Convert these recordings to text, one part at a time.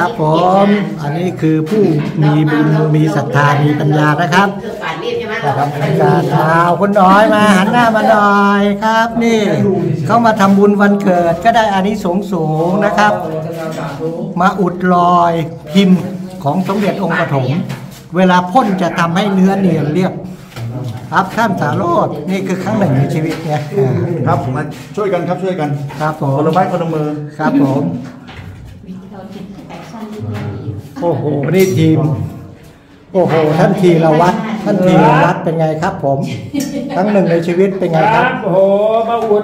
ครับผมอันนี้คือผู้มีบุญมีศรัทธามีปัญญานะครับนะครับการเอาคนน้อยมาหันหน้ามาหน่อยครับนี่เขามาทำบุญวันเกิดก็ได้อานิสงส์สูงนะครับมาอุดรอยพิมพ์ของสมเด็จองค์ปฐมเวลาพ่นจะทำให้เนื้อเนียนเรียบครับข้ามสาโรจน์นี่คือครั้งหนึ่งในชีวิตเนี่ยครับมาช่วยกันครับช่วยกันครับผมคนละไม้คนละมือครับผมโอ้โหนี่ทีมโอ้โหท่านทีละวัดท่านทีละวัดเป็นไงครับผมครั้งหนึ่งในชีวิตเป็นไงครับโอ้โหมาอุด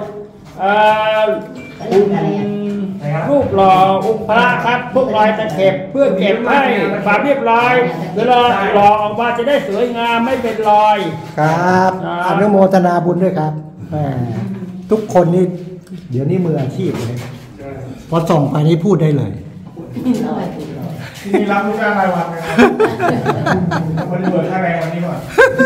รูปหล่อองค์พระครับพวกรอยตะเข็บเพื่อเก็บให้ความเรียบร้อยเวลาหล่อออกมาจะได้สวยงามไม่เป็นรอยครับอนุโมทนาบุญด้วยครับทุกคนนี่เดี๋ยวนี้มืออาชีพเลยพอส่งไปนี่พูดได้เลยมีรับลูกจ้างรายวันไหมครับวันนี้เบิกค่าแรงวันนี้ก่อน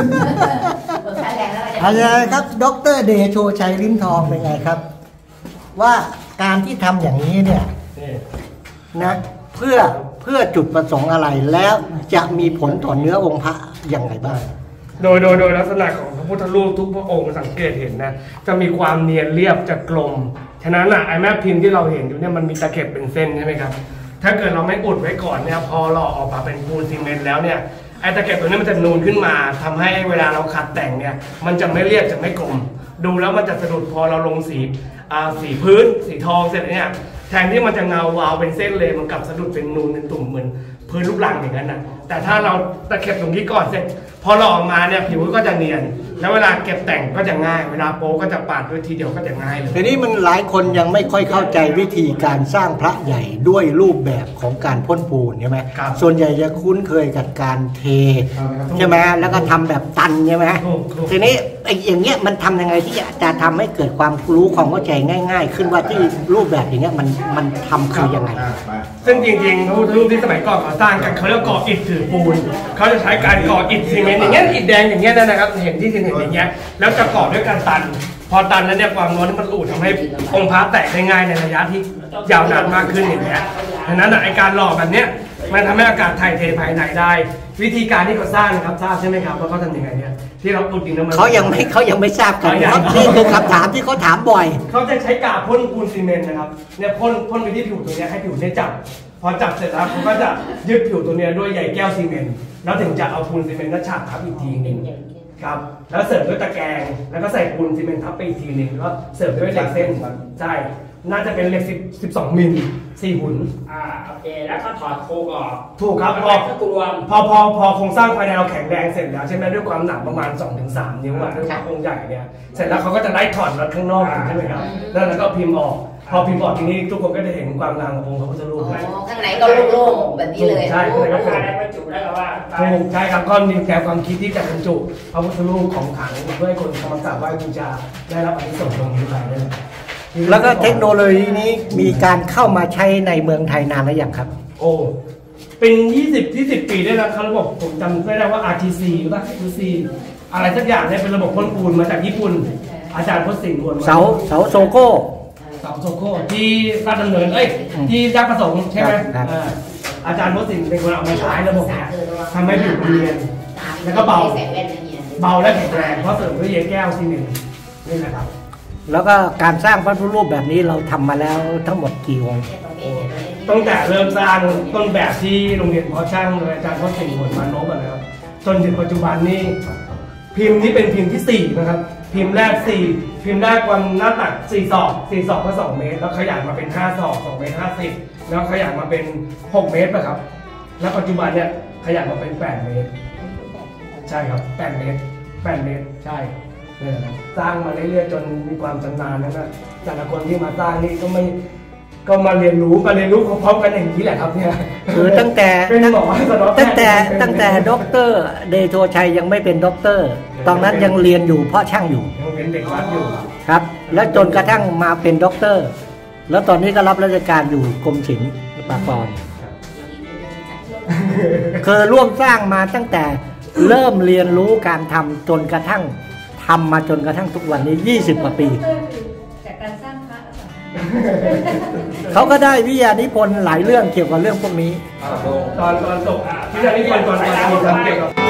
อะไรครับดร.เดโชชัยลิ้มทองเป็นไงครับว่าการที่ทำอย่างนี้เนี่ยนะเพื่อจุดประสงค์อะไรแล้วจะมีผลต่อเนื้อองค์พระอย่างไรบ้างโดยลักษณะของพระพุทธรูปทุกพระองค์สังเกตเห็นนะจะมีความเนียนเรียบจะกลมฉะนั้นไอ้แม่พิมพ์ที่เราเห็นอยู่เนี่ยมันมีตะเข็บเป็นเส้นใช่ไหมครับถ้าเกิดเราไม่อุดไว้ก่อนเนี่ยพอเราออกมาเป็นปูนซีเมนต์แล้วเนี่ยไอ้ตะเข็บตัวนี้มันจะนูนขึ้นมาทำให้เวลาเราขัดแต่งเนี่ยมันจะไม่เรียบจะไม่กลมดูแล้วมันจะสะดุดพอเราลงสีพื้นสีทองเสร็จเนี่ยแทนที่มันจะเงาวาวเป็นเส้นเลยมันกลับสะดุดเป็นนูนเป็นตุ่มเหมือนพื้นลูกรังอย่างนั้นนะแต่ถ้าเราตะเข็บตรงนี้ก่อนเสร็จพอเราออกมาเนี่ยผิวก็จะเนียนแล้วเวลาเก็บแต่งก็จะง่ายเวลาโป๊ก็จะปาดด้วยทีเดียวก็จะง่ายเลยทีนี้มันหลายคนยังไม่ค่อยเข้าใจวิธีการสร้างพระใหญ่ด้วยรูปแบบของการพ่นปูนใช่ไหมส่วนใหญ่จะคุ้นเคยกับการเทใช่ไหมแล้วก็ทำแบบตันใช่ไหมทีนี้ไอ้อย่างเงี้ยมันทำยังไงที่จะทำให้เกิดความรู้ความเข้าใจง่ายๆขึ้นว่าที่รูปแบบอย่างเงี้ยมันทำคือยังไงซึ่งจริงๆรูปที่สมัยก่อนเขาสร้างกันเขาเรียกก่ออิฐถือปูนเขาจะใช้การก่ออิฐซีเมนต์อย่างเงี้ยอิฐแดงอย่างเงี้ยนะครับเห็นที่เห็นอย่างเงี้ยแล้วจะก่อด้วยการตันพอตันแล้วเนี่ยความร้อนมันอุดทำให้องค์พระแตกได้ง่ายในระยะที่ยาวนานมากขึ้นอย่างเงี้ยดังนั้นไอการหล่อแบบเนี้ยมันทำให้อากาศถ่ายเทภายในได้วิธีการที่เขาสร้างนะครับทราบใช่ไหมครับว่าเขาทำยังไงเนี่ยที่เราอุดดินน้ำมันเขายังไม่ทราบกันนี่คือคำถามที่เขาถามบ่อยเขาจะใช้กาบพ่นปูนซีเมนต์นะครับเนี่ยพ่นไปที่ผิวตรงนี้ให้ผิวเนี่ยจับพอจับเสร็จแล้วเขาก็จะยึดผิวตัวนี้ด้วยใยแก้วซีเมนต์แล้วถึงจะเอาปูนซีเมนต์นั้นฉาบทับอีกทีนึงครับแล้วเสิร์ฟด้วยตะแกรงแล้วก็ใส่ปูนซีเมนต์ทับไปอีกทีนึงแล้วเสิร์ฟด้วยเหล็กเส้นใช่น่าจะเป็นเหล็ก12 มิล4 หุ่นโอเคแล้วก็ถอดโครงออกถูกครับพอโครงสร้างภายในเราแข็งแรงเสร็จแล้วใช่ไหมด้วยความหนักประมาณ 2-3 นิ้วด้วยความโครงใหญ่เนี่ยเสร็จแล้วเขาก็จะไล่ถอดน็อตข้างนอกใช่ไหมครับแล้วก็พิมพ์ออกพอพิมพ์ออกทีนี้ทุกคนก็จะเห็นความงามขององค์พระพุทธรูปข้างในก็โล่งๆแบบนี้เลยใช่ข้างในก็ได้บรรจุได้ว่าใช่ครับก็มีแนวความคิดที่จะบรรจุพระพุทธรูปของขลังเพื่อให้คนมากราบไหว้บูชาได้รับอานิสงส์ตรงนี้ไปได้แล้วก็เทคโนโลยีนี้มีการเข้ามาใช้ในเมืองไทยนานแล้วยังครับโอ้เป็น20 ปีได้แล้วครับระบบผมจำไม่ได้ว่า RTC หรือว่า RTC อะไรสักอย่างเนี่ยเป็นระบบพ่นปูนมาจากญี่ปุ่นอาจารย์พจน์สิงห์วนเสาโซโก้ที่ราชดำเนินที่ราชประสงค์ใช่ไหมอาจารย์พจน์สิงห์เป็นคนเอามาใช้ระบบเนี่ยทำให้ผิวเนียนแล้วก็เบาและแข็งแรงเพราะเสริมด้วยใยแก้วซีเมนต์นี่นะครับแล้วก็การสร้างพระพุทธรูปแบบนี้เราทำมาแล้วทั้งหมดกี่องค์ตั้งแต่เริ่มสร้างต้นแบบที่โรงเรียนเพาะช่างอาจารย์พจน์สิงห์วนมานพนะครับจนถึงปัจจุบันนี้พิมพ์นี้เป็นพิมพ์ที่4นะครับพิมพ์แรกพิมพ์แรกวันหน้าตัก4 ศอกก็2 เมตรแล้วขยายมาเป็น5 ศอก2 เมตร 50แล้วขยายมาเป็น6 เมตรนะครับแล้วปัจจุบันเนี่ยขยายมาเป็น8 เมตรใช่ครับ8 เมตรใช่สร้างมาเรื่อยๆจนมีความชำนาญนะแต่ละคนที่มาสร้างนี่ก็มาเรียนรู้พร้อมๆกันอย่างนี้แหละครับเนี่ยคือตั้งแต่ด็อกเตอร์เดโชชัยยังไม่เป็นด็อกเตอร์ตอนนั้นยังเรียนอยู่เพราะช่างอยู่ยังเป็นเด็กวัดอยู่ครับแล้วจนกระทั่งมาเป็นด็อกเตอร์แล้วตอนนี้ก็รับราชการอยู่กรมศิลปากรคือร่วมสร้างมาตั้งแต่เริ่มเรียนรู้การทำจนกระทั่งทำมาจนกระทั่งทุกวันนี้20 กว่าปีจากการสร้างพระเขาก็ได้วิทยานิพนธ์หลายเรื่องเกี่ยวกับเรื่องพวกนี้ตอนจบวิทยานิพนธ์ตอนมีเกี่ยวกับ